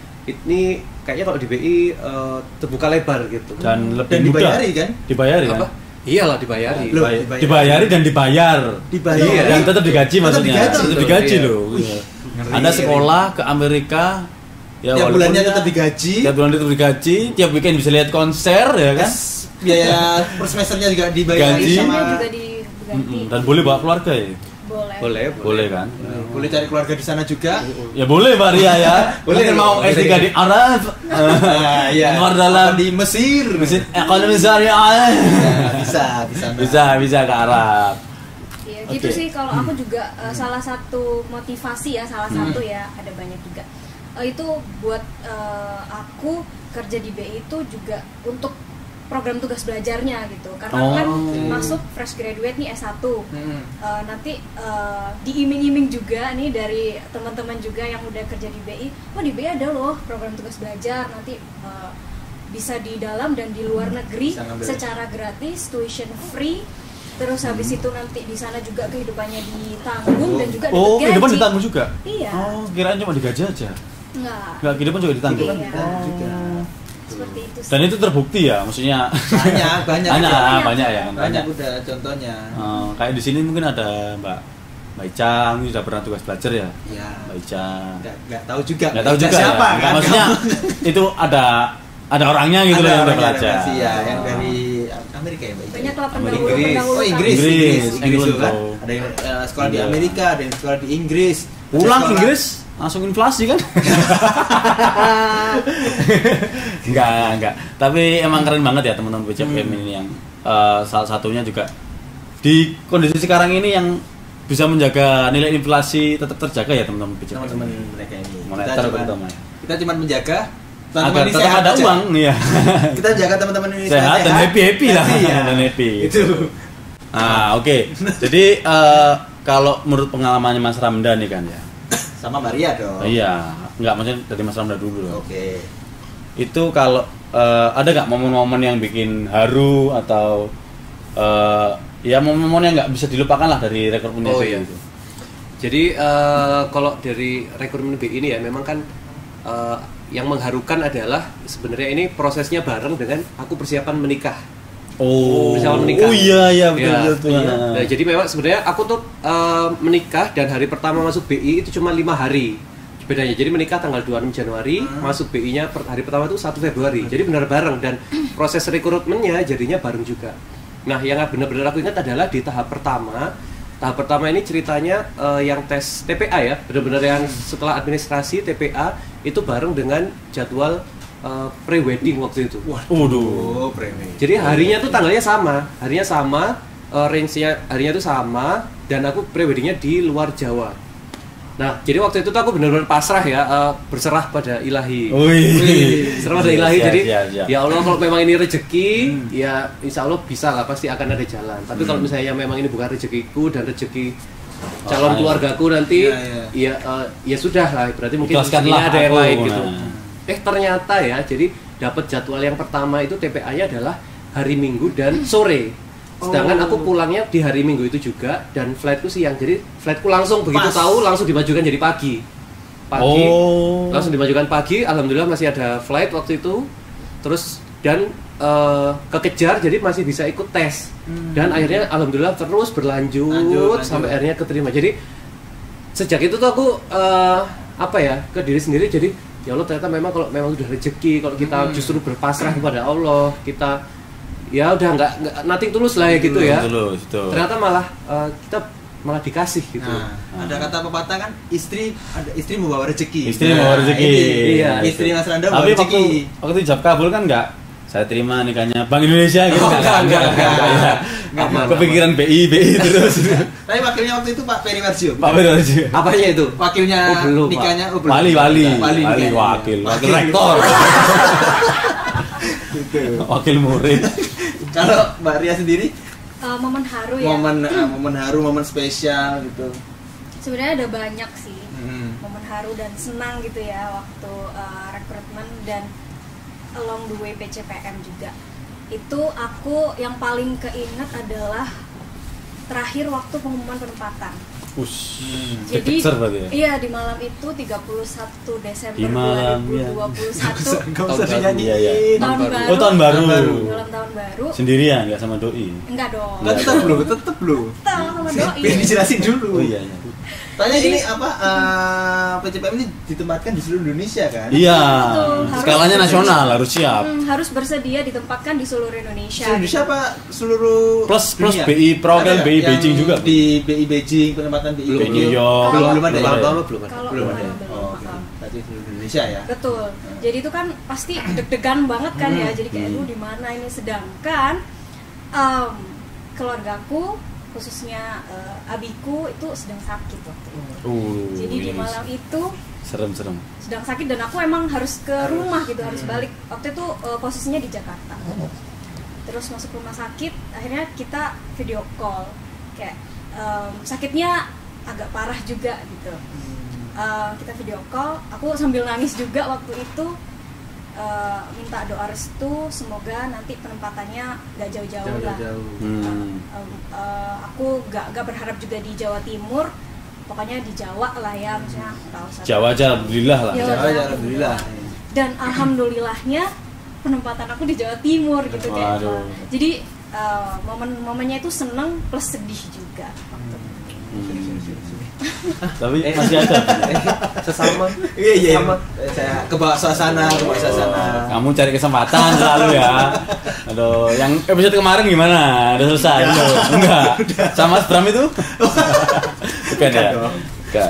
ini kayaknya kalau di B I eh, terbuka lebar gitu. Dan lebih Dan mudah. dibayari kan? Dibayari kan? Apa? Iyalah dibayari. Loh, Dibayari. dibayari. Dibayari dan dibayar. Dibayar. Iya. Dan tetap digaji Tetap maksudnya. digaji. Tetap Betul, digaji iya. loh. ngeri, Anda ngeri. sekolah ke Amerika ya Tiap walaupun bulannya ya, tetap digaji. Tiap bulan tetap digaji, tiap weekend bisa lihat konser ya kan? Kas- biaya per semesternya juga dibayari Gaji. sama Tuitionnya juga diganti. Mm-mm. Dan boleh bawa keluarga ya? Boleh. Boleh, Boleh kan? boleh cari keluarga di sana juga. Ya boleh Maria ya. Boleh. Mungkin mau S tiga di Arab. Ah, iya. Keluar dalam Apa di Mesir. mesin ekonomi syariah. Ya, bisa, bisa. Mbak. Bisa bisa ke Arab. Iya gitu Oke. sih kalau aku juga uh, salah satu motivasi ya, salah satu ya, ada banyak juga. Uh, itu buat uh, aku kerja di B I itu juga untuk program tugas belajarnya gitu. Karena Oh, kan oke. masuk fresh graduate nih S satu. Hmm. Uh, nanti uh, diiming-iming juga nih dari teman-teman juga yang udah kerja di B I. Oh, di B I ada loh program tugas belajar, nanti uh, bisa di dalam dan di luar negeri Bisa ngambil. secara gratis, tuition free. Terus habis itu nanti di sana juga kehidupannya ditanggung dan juga Oh, dapat kehidupan gaji. ditanggung juga? Iya. Oh, kirain cuma digaji aja. Enggak. Enggak, kehidupan juga ditanggung. Iya. Oh. Juga. Seperti itu sih. Dan itu terbukti ya, maksudnya Banyak, banyak. banyak, Banyak. banyak ya, Banyak udah contohnya. Eh, kayak di sini mungkin ada Mbak Mbak Icang, ini sudah pernah tugas belajar ya. Ya. Mbak Icang. Nggak, nggak tahu juga. Nggak tahu juga siapa ya. Nggak, kan? maksudnya itu ada ada orangnya gitu loh Ada yang udah orangnya, belajar. ada ya, yang dari Amerika ya, Mbak Icang? Banyak lah Amerika. pendahulu Inggris. pendahulu. Oh, Inggris, Inggris, Inggris, Inggris England, itu kan. bro. Ada yang eh, sekolah di Iya. Amerika, ada yang sekolah di Inggris. ada Pulang sekolah- Inggris langsung inflasi kan? enggak, enggak. Tapi emang keren banget ya teman-teman B C P M Hmm. ini yang eh, salah satunya juga di kondisi sekarang ini yang bisa menjaga nilai inflasi tetap terjaga ya teman-teman B C P M. Teman-teman mereka ini. Moneter Kita cuman- terutama ya. Kita cuma menjaga Agar teman-teman ini tetap sehat ada aja. uang ya. Kita jaga teman-teman ini Sehat dan happy-happy lah. ya. Dan happy. Itu. Ah, oke. Jadi eh, kalau menurut pengalamannya Mas Ramdan nih kan ya. Sama Maria dong. Oh, iya, enggak maksudnya dari Mas Ramdan dulu loh. Oke. Itu kalau eh, ada nggak momen-momen yang bikin haru atau eh, ya momen-momen yang nggak bisa dilupakan lah dari rekrutmen Oh, B I iya. itu. Jadi eh, kalau dari rekrutmen B I ini ya memang kan eh, yang mengharukan adalah sebenarnya ini prosesnya bareng dengan aku persiapan menikah. Oh, Persiapan menikah. oh iya iya betul Ya, betul. iya. Nah. Nah, jadi memang sebenarnya aku tuh eh, menikah dan hari pertama masuk B I itu cuma lima hari bedanya. Jadi menikah tanggal dua puluh enam Januari, masuk B I-nya per, hari pertama itu satu Februari. Jadi benar bareng dan proses rekrutmennya jadinya bareng juga. Nah, yang benar-benar aku ingat adalah di tahap pertama. Tahap pertama ini ceritanya eh, yang tes T P A ya, benar-benar yang setelah administrasi T P A itu bareng dengan jadwal eh, pre-wedding waktu itu. Waduh. Oh, premi. Jadi harinya tuh tanggalnya sama, harinya sama, uh, range-nya harinya tuh sama, dan aku pre-weddingnya di luar Jawa. Nah, jadi waktu itu tuh aku benar-benar pasrah ya, uh, berserah pada ilahi. Wih. Berserah pada ilahi, Siap, jadi siap, siap. ya Allah kalau memang ini rezeki, ya insya Allah bisa lah, pasti akan ada jalan. Tapi kalau misalnya memang ini bukan rezekiku dan rezeki calon Oh, keluargaku nanti, Ya, ya. ya uh, ya sudah lah, berarti mungkin Ikhlaskanlah rezekinya ada yang aku, lain gitu. nah. Eh ternyata ya, jadi dapat jadwal yang pertama itu T P A-nya adalah hari Minggu dan sore. Sedangkan Oh. aku pulangnya di hari Minggu itu juga dan flightku siang. Jadi flightku langsung begitu Pas. tahu langsung dimajukan jadi pagi. Pagi. Oh. Langsung dimajukan pagi. Alhamdulillah masih ada flight waktu itu. Terus dan eh, kekejar jadi masih bisa ikut tes. Dan akhirnya alhamdulillah terus berlanjut Lanjut, lanjut. sampai akhirnya keterima. Jadi sejak itu tuh aku eh, apa ya ke diri sendiri jadi ya Allah ternyata memang kalau memang sudah rezeki kalau kita Hmm. justru berpasrah kepada Allah kita ya udah nggak nggak nothing tulus lah ya gitu ya Tulus, betul. ternyata malah eh, kita malah dikasih gitu. Nah, ada kata pepatah kan istri ada istri membawa rezeki. Istri Nah, membawa rezeki. ini, Iya, istri itu. Mas Randa Tapi membawa waktu rezeki. waktu ijab kabul kan enggak saya terima nikahnya Bank Indonesia gitu Oh, kan? enggak, enggak, enggak, ya. enggak. Enggak, Aman, Kepikiran B I B I terus. Tapi wakilnya waktu itu Pak Peri Warjio. Pak Beroji. Apanya itu? Wakilnya Oh, belum, Pak. nikahnya oh, belum. Wali wali Wali, wali nikahnya. wakil wakil Wakil. rektor. Gitu. Wakil murid. Kalau Mbak Ria sendiri Uh, momen haru ya. momen eh, momen haru, momen spesial gitu. Sebenarnya ada banyak sih Hmm. momen haru dan senang gitu ya waktu uh, rekrutmen dan along the way P C P M juga. Itu aku yang paling keinget adalah terakhir waktu pengumuman penempatan. Us. Jadi Besar berarti ya. iya di malam itu tiga puluh satu Desember Di malam, dua ribu dua puluh satu Enggak Tahun usah baru. dinyanyiin. Iya, iya. tahun baru. baru. Oh tahun baru. Tahun baru. Dalam tahun baru. Sendirian nggak sama doi. Enggak dong. Enggak, tetep lu, tetep lu. Tahu sama doi. Biar dijelasin dulu. Oh iya. iya. Tanya ini apa eh, P C P M ini ditempatkan di seluruh Indonesia kan? Iya. Betul, harus Skalanya bersedia. nasional harus siap. Hmm, harus bersedia ditempatkan di seluruh Indonesia. Seluruh Indonesia apa seluruh Plus plus dunia? B I Pro Ada kan nggak B I yang Beijing juga. Di B I Beijing penempatan B I Belum, Tokyo? belum. Belum belum ada. belum ya? lama belum ada. Kalau Belum belum ada. belum, Oh, oke. uh-uh. Berarti seluruh Indonesia ya. Betul. Jadi itu kan pasti deg-degan banget kan ya. Hmm. Jadi kayak Hmm. lu di mana ini sedangkan em, keluargaku khususnya uh, abiku itu sedang sakit waktu itu. Uh, Jadi di ini malam itu serem-serem. sedang sakit dan aku emang harus ke rumah gitu, harus balik. Waktu itu uh, posisinya di Jakarta. Terus masuk rumah sakit, akhirnya kita video call. Kayak um, sakitnya agak parah juga gitu. Uh, kita video call, aku sambil nangis juga waktu itu. Uh, minta doa restu, semoga nanti penempatannya gak jauh-jauh lah. Hmm. Uh, uh, aku gak, gak berharap juga di Jawa Timur, pokoknya di Jawa lah ya, maksudnya nggak usah. Jawa aja alhamdulillah lah. Jawa, Jawa aja alhamdulillah. Dan alhamdulillahnya penempatan aku di Jawa Timur gitu kayak. Waduh. Jadi uh, momen-momennya itu seneng plus sedih juga. Waktu. Hmm. Tapi masih ada. Sesama. Iya iya. Sama. Saya kebawa suasana, kebawa suasana. Kamu cari kesempatan selalu ya. Aduh, yang episode kemarin gimana? Udah selesai belum? Enggak. Sama Bram itu? Bukan ya? Bukan.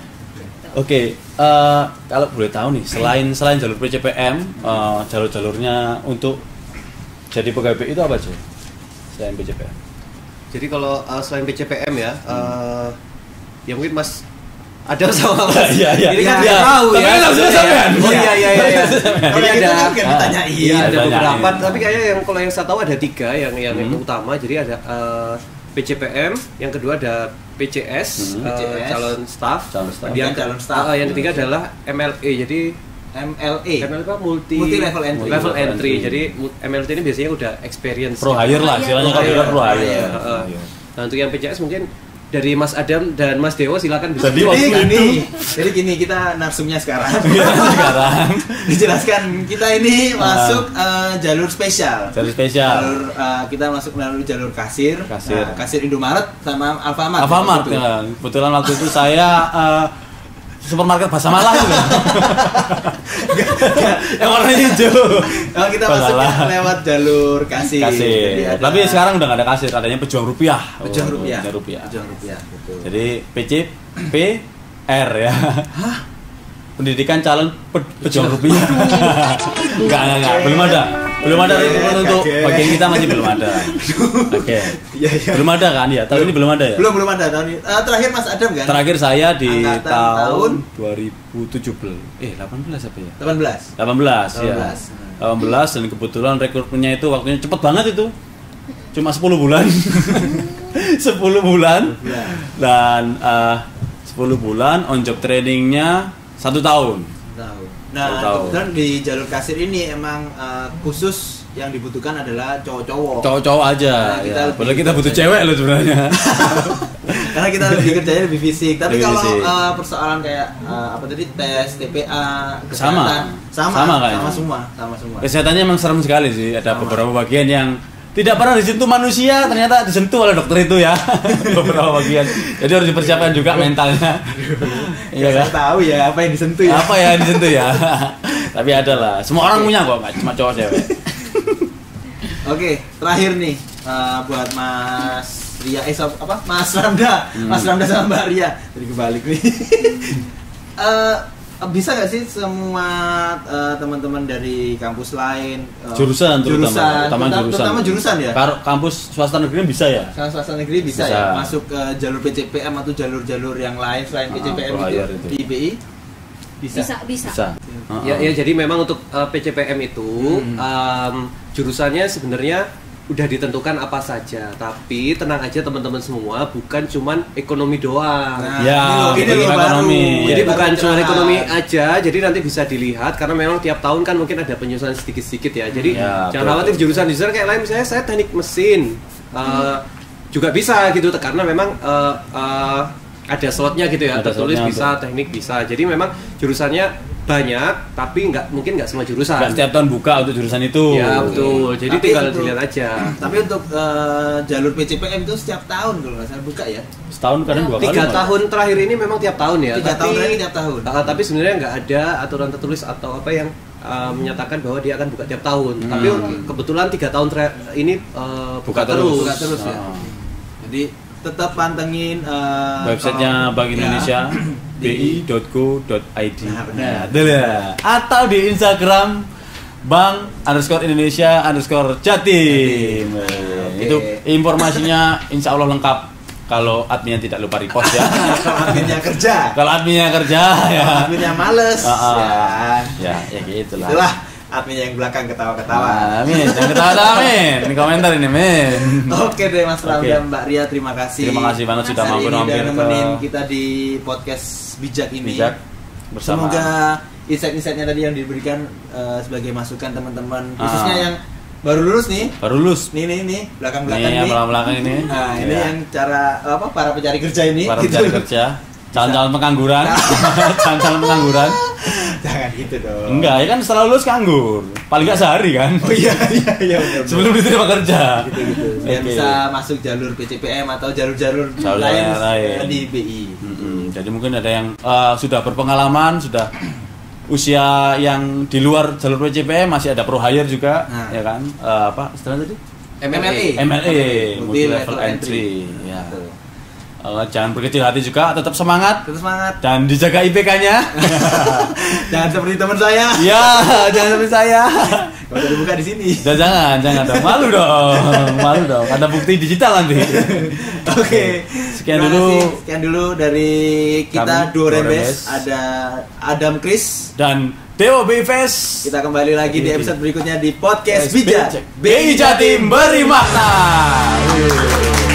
Oke, eh, kalau boleh tahu nih, selain selain jalur P C P M, eh, jalur-jalurnya untuk jadi pegawai B I itu apa aja? Selain P C P M. Jadi kalau uh, selain P C P M ya, uh, ya mungkin Mas ada sama Mas. Iya, iya. Ini kan Iya. tahu Tapi ya. kan langsung Iya. sampean. Oh iya iya iya. iya. Kalau Jadi gitu ada kan nggak ditanyain. Iya, ada Ditanyain. beberapa, tapi kayaknya yang kalau yang saya tahu ada tiga yang yang, yang Hmm. utama. Jadi ada uh, P C P M, yang kedua ada P C S, Hmm. uh, P C S. calon staff. Calon staff. Yang Calon staff. uh, yang ketiga adalah M L E. Jadi M L E. M L E apa? Multi, Multi level entry. level Level entry. entry. Jadi mu- M L T ini biasanya udah experience. Pro hire lah, istilahnya kalau Pro bilang pro hire. hire. Iya, uh, Nah untuk yang P C S mungkin dari Mas Adam dan Mas Dewo silakan bisa. Jadi Jadi waktu gini, itu jadi gini kita narsumnya sekarang. sekarang Dijelaskan kita ini masuk eh, jalur spesial. jalur spesial. Jalur eh, kita masuk melalui jalur kasir, Kasir. Nah, kasir Indomaret sama Alfamart. Alfamart Gitu. ya. Kebetulan waktu itu saya eh, supermarket Bahasa Malang gitu. Yang warnanya hijau. Oh, kita Bahasa masuknya Malang. lewat jalur kasir. Jadi Kasir. ada- Tapi sekarang udah nggak ada kasir, adanya pejuang rupiah. Pejuang Oh, rupiah. Pejuang rupiah. Pejuang rupiah, betul. Jadi P C P R ya. Pendidikan calon pe- pejuang rupiah. Enggak, enggak, enggak, belum ada. Belum ada itu pun untuk Kaget. bagian kita masih belum ada. Oke. Iya, iya. Belum ada kan ya? Tahun ini belum ada ya? Belum belum ada tahun ini. Eh, terakhir Mas Adam kan? Terakhir saya di Angkatan tahun tahun dua ribu tujuh belas. Eh, delapan belas apa ya? delapan belas. delapan belas ya. delapan belas. delapan belas dan kebetulan rekrutmennya itu waktunya cepet banget itu. Cuma sepuluh bulan. sepuluh bulan. Dan eh, sepuluh bulan on job trainingnya satu tahun. Tahu. Nah, Tahu, tahu. kebetulan di jalur kasir ini emang eh, khusus yang dibutuhkan adalah cowok-cowok. Cowok-cowok aja. Nah, kita Ya. lebih- Padahal kita butuh cewek loh sebenarnya. Karena kita lebih kerjanya lebih fisik. Tapi Lebih kalau fisik. eh, persoalan kayak eh, apa tadi tes, T P A, Sama. kesehatan, sama, Sama kayaknya. sama semua, sama semua. Kesehatannya memang serem sekali sih. Ada Sama. beberapa bagian yang tidak pernah disentuh manusia, ternyata disentuh oleh dokter itu ya. Beberapa bagian. Jadi harus dipersiapkan juga mentalnya. Iya kan? Saya tahu ya apa yang disentuh ya. Apa ya yang disentuh ya? Tapi ada lah. Semua orang punya kok, nggak cuma cowok cewek. Oke, terakhir nih eh, buat Mas Ria, eh so- apa? Mas Ramda, Hmm. Mas Ramda sama Mbak Ria. Jadi kebalik nih. Eh, bisa nggak sih semua eh, teman-teman dari kampus lain eh, Jurusan terutama. jurusan, Terutama terutama, jurusan. terutama jurusan ya? Kalau kampus swasta negeri bisa ya? Kalau swasta negeri bisa, Bisa. ya masuk ke jalur P C P M atau jalur-jalur yang lain selain P C P M Ah, pro itu, hire itu. di I B I bisa. Bisa, bisa. Bisa. Ya, ya jadi memang untuk uh, P C P M itu Hmm. um, jurusannya sebenarnya udah ditentukan apa saja, tapi tenang aja teman-teman semua, bukan cuman ekonomi doang. Nah, Ya, ini loh, ini ekonomi, loh baru. ekonomi. Jadi Baru bukan cuma pencerahan. ekonomi aja, jadi nanti bisa dilihat karena memang tiap tahun kan mungkin ada penyusunan sedikit-sedikit ya. Jadi Ya, jangan betul. khawatir jurusan-jurusan kayak lain, misalnya saya teknik mesin uh, juga bisa gitu, karena memang uh, uh, ada slotnya gitu ya, Ada tertulis slotnya bisa, teknik bisa. Jadi memang jurusannya banyak, tapi nggak mungkin nggak semua jurusan. Nggak setiap tahun buka untuk jurusan itu. Ya betul. Jadi Tapi tinggal untuk- dilihat aja. Tapi untuk eh, jalur P C P M itu setiap tahun kalau nggak salah buka ya. Setahun kadang dua kali. Tiga malah. tahun terakhir ini memang tiap tahun ya. Tiga tapi, tahun lagi tiap tahun. Ah, tapi sebenarnya nggak ada aturan tertulis atau apa yang ah, menyatakan bahwa dia akan buka tiap tahun. Hmm. Tapi kebetulan tiga tahun ter- ini ah, buka, Buka terus. terus. Buka terus ya. Ah. Jadi tetap pantengin eh, Websitenya kalau- Bank ya, Indonesia b i dot go dot i d. Nah, benar. Betul ya. Atau di Instagram Bank underscore Indonesia underscore Jatim. Oke. Itu informasinya insya Allah lengkap. kalau adminnya tidak lupa repost ya. Kalau adminnya kerja. Kalau adminnya kerja ya. Kalau adminnya males. Uh, uh, ya. Ya, ya gitulah. Itulah admin yang belakang ketawa-ketawa. Amin, yang ketawa-ketawa Min. Ini komentar ini Min. Oke deh Mas Ram Oke. dan Mbak Ria, terima kasih. Terima kasih banget sudah Hari mampir ini mampir udah ke nemenin kita di podcast bijak ini. Bijak bersama. Semoga insight-insightnya tadi yang diberikan uh, sebagai masukan teman-teman, khususnya Ah. yang baru lulus nih. Baru lulus. Nih nih nih belakang-belakang Nih, yang nih. belakang-belakang ini. Nah, ini Iya. yang cara apa para pencari kerja ini. Para gitu. pencari kerja, calon-calon pengangguran, calon-calon pengangguran. Jangan gitu dong. Enggak, ya kan setelah lulus nganggur. Paling nggak sehari kan. Oh iya iya iya benar. Sebelum diterima kerja. gitu-gitu. Biar Oke. bisa masuk jalur P C P M atau jalur-jalur Jalur lain yang lain. di B I. Mm-mm. Jadi mungkin ada yang uh, sudah berpengalaman, sudah usia yang di luar jalur P C P M, masih ada pro hire juga, Nah. ya kan? Uh, apa istilahnya tadi? M L E. M L E, multi level Multi-level entry. Ya. Betul. Uh, jangan berkecil hati juga, tetap semangat Terus semangat. dan dijaga I P K-nya. Jangan seperti teman saya. Ya, jangan seperti saya. Kalau udah dibuka di sini. Jangan, jangan, jangan dong. Malu dong, malu dong. Ada bukti digital nanti. Oke. Sekian Terima dulu. kasih. Sekian dulu dari kita Kami, Duo Duo Rembes. Rembes. Ada Adam Chris. Dan Dewa B Fest. Kita kembali lagi di episode berikutnya di podcast Bijak. B I Jatim beri makna.